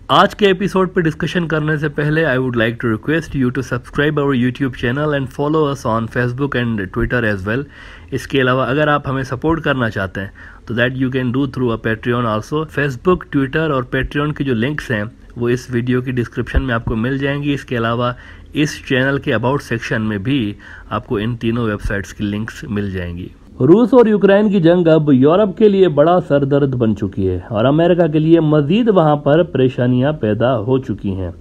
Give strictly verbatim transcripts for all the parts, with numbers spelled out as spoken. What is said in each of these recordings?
आज के एपिसोड पे डिस्कशन करने से पहले I would like to request you to subscribe our YouTube channel and follow us on Facebook and Twitter as well. इसके अलावा अगर आप हमें सपोर्ट करना चाहते हैं तो that you can do through a Patreon also. Facebook, Twitter और पेट्रियन की जो लिंक्स हैं वो इस वीडियो की डिस्क्रिप्शन में आपको मिल जाएंगी। इसके अलावा इस चैनल के अबाउट सेक्शन में भी आपको इन तीनों वेबसाइट्स की लिंक्स मिल जाएंगी। रूस और यूक्रेन की जंग अब यूरोप के लिए बड़ा सरदर्द बन चुकी है और अमेरिका के लिए मजीद वहां पर परेशानियां पैदा हो चुकी हैं।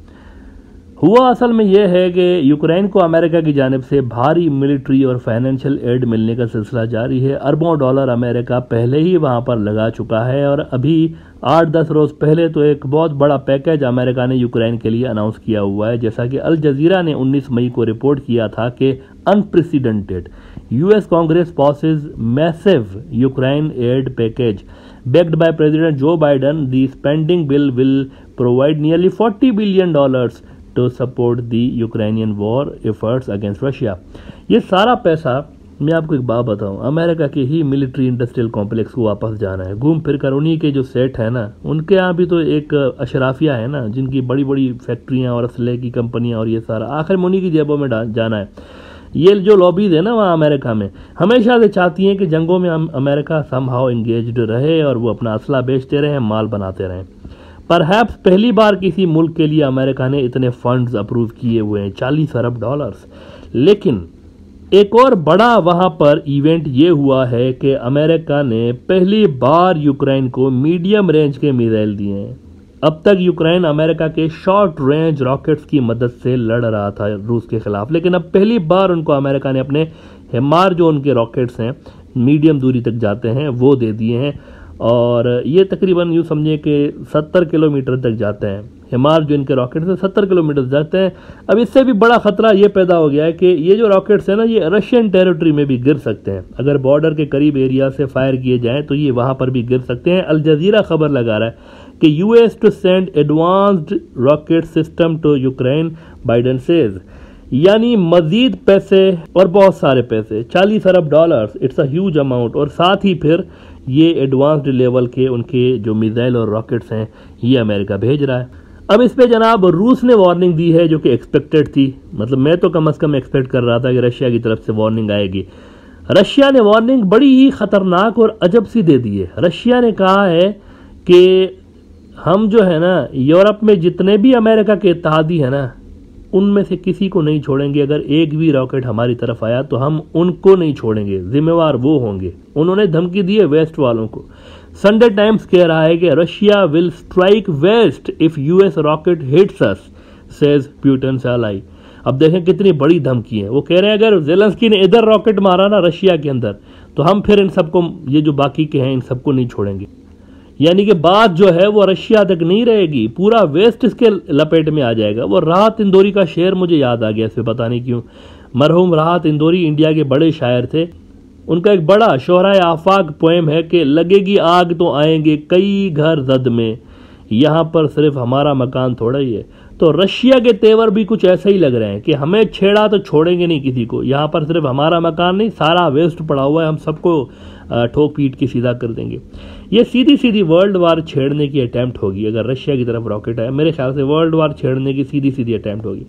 हुआ असल में यह है कि यूक्रेन को अमेरिका की जानिब से भारी मिलिट्री और फाइनेंशियल एड मिलने का सिलसिला जारी है। अरबों डॉलर अमेरिका पहले ही वहां पर लगा चुका है और अभी आठ दस रोज पहले तो एक बहुत बड़ा पैकेज अमेरिका ने यूक्रेन के लिए अनाउंस किया हुआ है। जैसा कि अल जजीरा ने उन्नीस मई को रिपोर्ट किया था कि unprecedented U S Congress passes massive Ukraine aid package backed by President Joe Biden. The spending bill will provide nearly forty billion dollars to support the Ukrainian war efforts against Russia. ये सारा पैसा, मैं आपको एक बात बताऊं, America के ही military industrial complex को वापस जाना है। घूम फिर कर उन्हीं के जो सेट है ना, उनके यहाँ भी तो एक अशराफिया है ना, जिनकी बड़ी बड़ी फैक्ट्रियाँ और असले की कंपनियाँ और ये सारा आखिर में उन्हीं की जेबों में जाना है। ये जो लॉबीज है ना वहाँ अमेरिका में, हमेशा से चाहती हैं कि जंगों में अमेरिका समहाउ एंगेज्ड रहे और वो अपना असला बेचते रहें, माल बनाते रहें। परहैप्स पहली बार किसी मुल्क के लिए अमेरिका ने इतने फंड्स अप्रूव किए हुए हैं, चालीस अरब डॉलर्स। लेकिन एक और बड़ा वहाँ पर इवेंट ये हुआ है कि अमेरिका ने पहली बार यूक्रेन को मीडियम रेंज के मिसाइल दिए हैं। अब तक यूक्रेन अमेरिका के शॉर्ट रेंज रॉकेट्स की मदद से लड़ रहा था रूस के खिलाफ, लेकिन अब पहली बार उनको अमेरिका ने अपने हिमार जो उनके रॉकेट्स हैं मीडियम दूरी तक जाते हैं वो दे दिए हैं और ये तकरीबन यूँ समझे कि सत्तर किलोमीटर तक जाते हैं। हिमार जो इनके रॉकेट्स हैं सत्तर किलोमीटर जाते हैं। अब इससे भी बड़ा खतरा ये पैदा हो गया है कि ये जो रॉकेट्स हैं ना ये रशियन टेरिटरी में भी गिर सकते हैं। अगर बॉर्डर के करीब एरिया से फायर किए जाएं तो ये वहाँ पर भी गिर सकते हैं। अल जजीरा खबर लगा रहा है कि US to send advanced rocket system to Ukraine, Biden says. यानी मजीद पैसे और बहुत सारे पैसे, चालीस अरब dollars, it's a huge amount. और साथ ही फिर ये एडवांस्ड लेवल के उनके जो मिसाइल और रॉकेट्स हैं ये अमेरिका भेज रहा है। अब इस पे जनाब रूस ने वार्निंग दी है जो कि एक्सपेक्टेड थी। मतलब मैं तो कम अज़ कम एक्सपेक्ट कर रहा था कि रशिया की तरफ से वार्निंग आएगी। रशिया ने वार्निंग बड़ी ही खतरनाक और अजब सी दे दी है। रशिया ने कहा है कि हम जो है ना यूरोप में जितने भी अमेरिका के इत्तेहादी है ना उनमें से किसी को नहीं छोड़ेंगे। अगर एक भी रॉकेट हमारी तरफ आया तो हम उनको नहीं छोड़ेंगे, जिम्मेवार वो होंगे। उन्होंने धमकी दी है वेस्ट वालों को। संडे टाइम्स कह रहा है कि Russia will strike West if US rocket hits us, says Putin ally। अब देखें कितनी बड़ी धमकी है। वो कह रहे हैं अगर ज़ेलेंस्की ने इधर रॉकेट मारा ना रशिया के अंदर तो हम फिर इन सबको, ये जो बाकी के हैं इन सबको नहीं छोड़ेंगे। यानी कि बात जो है वो रशिया तक नहीं रहेगी, पूरा वेस्ट इसके लपेट में आ जाएगा। वो राहत इंदौरी का शेर मुझे याद आ गया इसमें, पता नहीं क्यों। मरहूम राहत इंदौरी इंडिया के बड़े शायर थे। उनका एक बड़ा शोहराए आफाक पोएम है कि लगेगी आग तो आएंगे कई घर जद में, यहाँ पर सिर्फ हमारा मकान थोड़ा ही है। तो रशिया के तेवर भी कुछ ऐसे ही लग रहे हैं कि हमें छेड़ा तो छोड़ेंगे नहीं किसी को, यहाँ पर सिर्फ हमारा मकान नहीं सारा वेस्ट पड़ा हुआ है, हम सबको ठोक पीट के सीधा कर देंगे। ये सीधी सीधी वर्ल्ड वार छेड़ने की अटैम्प्ट होगी। अगर रशिया की तरफ रॉकेट आए मेरे ख्याल से वर्ल्ड वार छेड़ने की सीधी सीधी अटैम्प्ट होगी।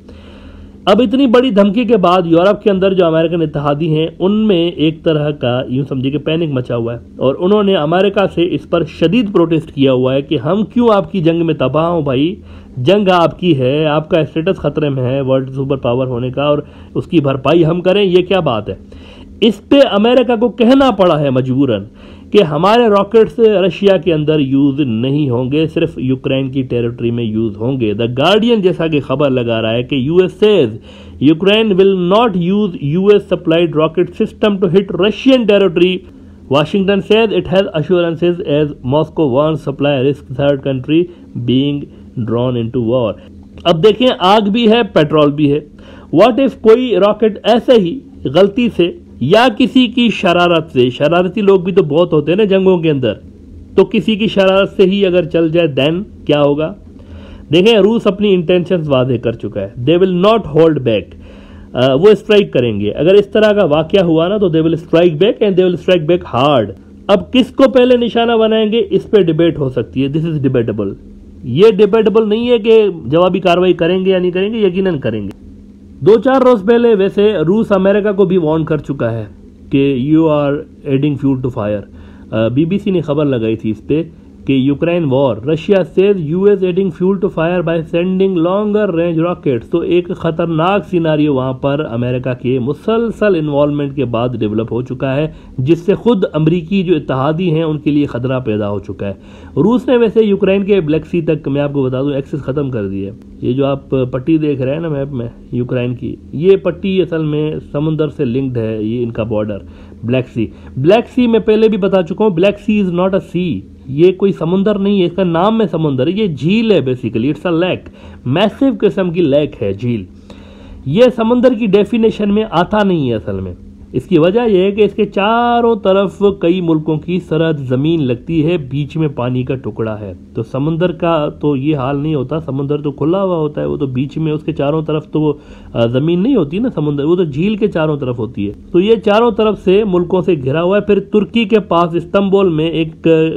अब इतनी बड़ी धमकी के बाद यूरोप के अंदर जो अमेरिकन इत्तेहादी हैं उनमें एक तरह का यूं समझिए कि पैनिक मचा हुआ है और उन्होंने अमेरिका से इस पर शदीद प्रोटेस्ट किया हुआ है कि हम क्यों आपकी जंग में तबाह हों भाई, जंग आपकी है, आपका स्टेटस खतरे में है वर्ल्ड सुपर पावर होने का और उसकी भरपाई हम करें, ये क्या बात है। इस पे अमेरिका को कहना पड़ा है मजबूरन कि हमारे रॉकेट्स रशिया के अंदर यूज नहीं होंगे, सिर्फ यूक्रेन की टेरिटरी में यूज होंगे। द गार्डियन जैसा कि खबर लगा रहा है कि US says Ukraine will not use US supplied rocket system to hit Russian territory. Washington says it has assurances as Moscow wants supply risk third country being drawn into war. अब देखें आग भी है पेट्रोल भी है। What if कोई rocket ऐसे ही गलती से या किसी की शरारत से, शरारती लोग भी तो बहुत होते हैं ना जंगों के अंदर, तो किसी की शरारत से ही अगर चल जाए देन क्या होगा। देखें रूस अपनी इंटेंशंस वादे कर चुका है। They will not hold back, वो स्ट्राइक करेंगे। अगर इस तरह का वाकया हुआ ना तो they will strike back and they will strike back hard. अब किसको पहले निशाना बनाएंगे इस पे डिबेट हो सकती है, दिस इज डिबेटेबल। ये डिबेटेबल नहीं है कि जवाबी कार्रवाई करेंगे या नहीं करेंगे, यकीनन करेंगे। दो चार रोज पहले वैसे रूस अमेरिका को भी वार्न कर चुका है कि you are adding fuel to fire. BBC ने खबर लगाई थी इस पे कि Ukraine war, Russia says US adding fuel to fire by sending longer range rockets. तो एक खतरनाक सिनारियो वहां पर अमेरिका के मुसलसल इन्वॉल्वमेंट के बाद डेवलप हो चुका है, जिससे खुद अमरीकी जो इत्तेहादी हैं उनके लिए खतरा पैदा हो चुका है। रूस ने वैसे यूक्रेन के ब्लैक सी तक, मैं आपको बता दूं, एक्सेस खत्म कर दी है। ये जो आप पट्टी देख रहे हैं ना मैप में यूक्रेन की, ये पट्टी असल में समुद्र से लिंक्ड है, ये इनका border Black Sea. Black Sea मैं पहले भी बता चुका हूँ, Black Sea is not a sea, ये कोई समुंदर नहीं है, इसका नाम में समुंदर है, ये झील है basically, it's a lake, massive किस्म की लेक है झील। ये समुंदर की डेफिनेशन में आता नहीं है असल में। इसकी वजह यह है कि इसके चारों तरफ कई मुल्कों की सरहद जमीन लगती है, बीच में पानी का टुकड़ा है। तो समुंदर का तो ये हाल नहीं होता, समुंदर तो खुला हुआ होता है, वो तो बीच में, उसके चारों तरफ तो जमीन नहीं होती ना समुंदर, वो तो झील के चारों तरफ होती है। तो ये चारों तरफ से मुल्कों से घिरा हुआ है। फिर तुर्की के पास इस्तांबुल में एक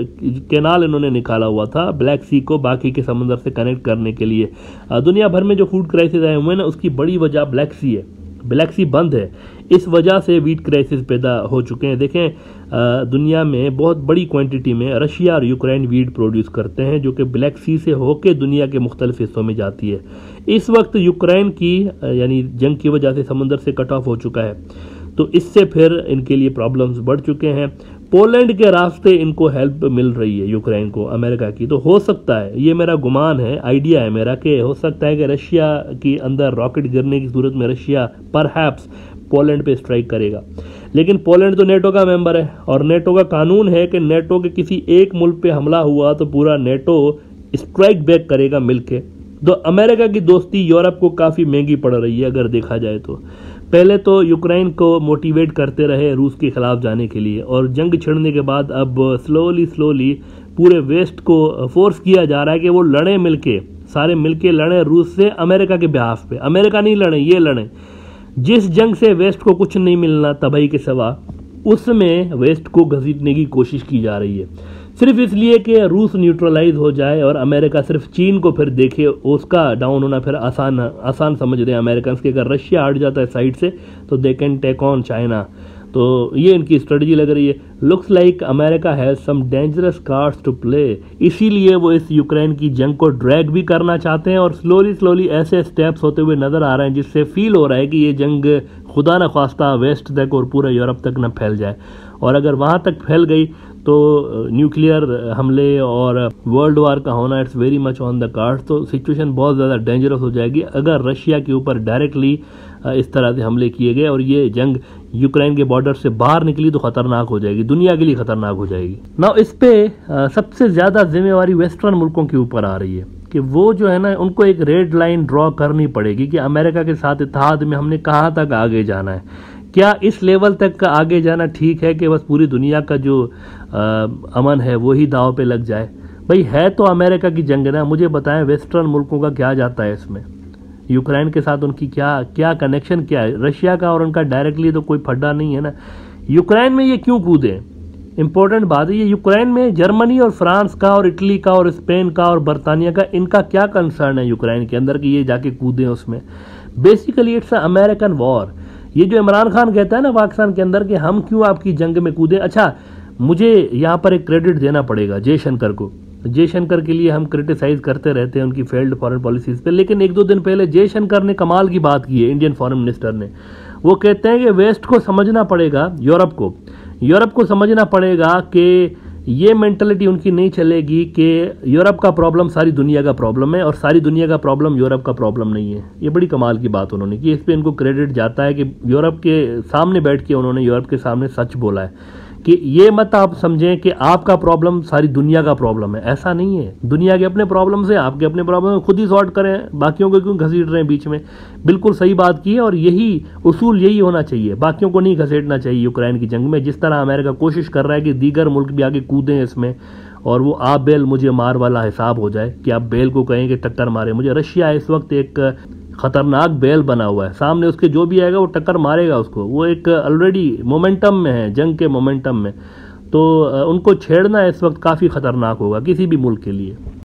कैनाल इन्होंने निकाला हुआ था ब्लैक सी को बाकी के समुंदर से कनेक्ट करने के लिए। दुनिया भर में जो फूड क्राइसिस आए हुए हैं ना, उसकी बड़ी वजह ब्लैक सी है। ब्लैक सी बंद है, इस वजह से वीट क्राइसिस पैदा हो चुके हैं। देखें, दुनिया में बहुत बड़ी क्वांटिटी में रशिया और यूक्रेन वीट प्रोड्यूस करते हैं, जो कि ब्लैक सी से होकर दुनिया के मुख्तलिफ हिस्सों में जाती है। इस वक्त यूक्रेन की यानी जंग की वजह से समुंदर से कट ऑफ हो चुका है, तो इससे फिर इनके लिए प्रॉब्लम्स बढ़ चुके हैं। पोलैंड के रास्ते इनको हेल्प मिल रही है यूक्रेन को अमेरिका की। तो हो सकता है, ये मेरा गुमान है, आइडिया है मेरा, कि हो सकता है कि रशिया की अंदर रॉकेट गिरने की सूरत में रशिया परहैप्स पोलैंड पे स्ट्राइक करेगा। लेकिन पोलैंड तो नेटो का मेंबर है, और नेटो का कानून है कि नेटो के किसी एक मुल्क पे हमला हुआ तो पूरा नेटो स्ट्राइक बैक करेगा मिलके। तो अमेरिका की दोस्ती यूरोप को काफ़ी महंगी पड़ रही है अगर देखा जाए तो। पहले तो यूक्रेन को मोटिवेट करते रहे रूस के खिलाफ जाने के लिए, और जंग छिड़ने के बाद अब स्लोली स्लोली पूरे वेस्ट को फोर्स किया जा रहा है कि वो लड़े मिलके, सारे मिलके लड़े रूस से अमेरिका के बिहाफ पे। अमेरिका नहीं लड़े, ये लड़े। जिस जंग से वेस्ट को कुछ नहीं मिलना तबाही के सिवा, उसमें वेस्ट को घसीटने की कोशिश की जा रही है, सिर्फ इसलिए कि रूस न्यूट्रलाइज हो जाए और अमेरिका सिर्फ चीन को फिर देखे, उसका डाउन होना फिर आसान आसान समझ रहे हैं अमेरिकन के। अगर रशिया हट जाता है साइड से तो they can take on China. तो ये इनकी स्ट्रेटजी लग रही है। Looks like America has some dangerous cards to play, इसीलिए वो इस यूक्रेन की जंग को ड्रैग भी करना चाहते हैं, और स्लोली स्लोली ऐसे स्टेप्स होते हुए नजर आ रहे हैं जिससे फील हो रहा है कि ये जंग खुदा न ख्वास्ता वेस्ट तक और पूरे यूरोप तक न फैल जाए। और अगर वहाँ तक फैल गई तो न्यूक्लियर हमले और वर्ल्ड वार का होना it's very much on the card. तो सिचुएशन बहुत ज़्यादा डेंजरस हो जाएगी अगर रशिया के ऊपर डायरेक्टली इस तरह से हमले किए गए और ये जंग यूक्रेन के बॉर्डर से बाहर निकली तो खतरनाक हो जाएगी, दुनिया के लिए खतरनाक हो जाएगी। ना इस पे सबसे ज़्यादा जिम्मेवारी वेस्टर्न मुल्कों के ऊपर आ रही है कि वो जो है ना, उनको एक रेड लाइन ड्रॉ करनी पड़ेगी कि अमेरिका के साथ इत्तेहाद में हमने कहाँ तक आगे जाना है। क्या इस लेवल तक आगे जाना ठीक है कि बस पूरी दुनिया का जो आ, अमन है वही दाव पे लग जाए? भाई है तो अमेरिका की जंग ना, मुझे बताएं वेस्टर्न मुल्कों का क्या जाता है इसमें, यूक्रेन के साथ उनकी क्या क्या कनेक्शन क्या है? रशिया का और उनका डायरेक्टली तो कोई फड्डा नहीं है ना। यूक्रेन में ये क्यों कूदे? इंपॉर्टेंट बात है, ये यूक्रेन में जर्मनी और फ्रांस का और इटली का और स्पेन का और बरतानिया का, इनका क्या कंसर्न है यूक्रेन के अंदर कि ये जाके कूदें उसमें? Basically it's a American war. ये जो इमरान खान कहता है ना पाकिस्तान के अंदर कि हम क्यों आपकी जंग में कूदें, अच्छा मुझे यहाँ पर एक क्रेडिट देना पड़ेगा जयशंकर को। जयशंकर के लिए हम क्रिटिसाइज करते रहते हैं उनकी फेल्ड फॉरेन पॉलिसीज पे, लेकिन एक दो दिन पहले जयशंकर ने कमाल की बात की है, इंडियन फॉरेन मिनिस्टर ने। वो कहते हैं कि वेस्ट को समझना पड़ेगा, यूरोप को यूरोप को समझना पड़ेगा कि ये मेंटलिटी उनकी नहीं चलेगी कि यूरोप का प्रॉब्लम सारी दुनिया का प्रॉब्लम है और सारी दुनिया का प्रॉब्लम यूरोप का प्रॉब्लम नहीं है। ये बड़ी कमाल की बात उन्होंने की, इस पर इनको क्रेडिट जाता है कि यूरोप के सामने बैठ के उन्होंने यूरोप के सामने सच बोला है कि ये मत आप समझें कि आपका प्रॉब्लम सारी दुनिया का प्रॉब्लम है, ऐसा नहीं है। दुनिया के अपने प्रॉब्लम से आपके अपने प्रॉब्लम खुद ही सॉर्ट करें, बाकियों को क्यों घसीट रहे हैं बीच में? बिल्कुल सही बात की है और यही उसूल यही होना चाहिए, बाकियों को नहीं घसीटना चाहिए यूक्रेन की जंग में। जिस तरह अमेरिका कोशिश कर रहा है कि दीगर मुल्क भी आगे कूदें इसमें और वो आप बेल मुझे मार वाला हिसाब हो जाए कि आप बेल को कहें कि टक्कर मारे मुझे। रशिया इस वक्त एक खतरनाक बेल बना हुआ है, सामने उसके जो भी आएगा वो टक्कर मारेगा उसको। वो एक ऑलरेडी मोमेंटम में है, जंग के मोमेंटम में, तो उनको छेड़ना इस वक्त काफ़ी खतरनाक होगा किसी भी मुल्क के लिए।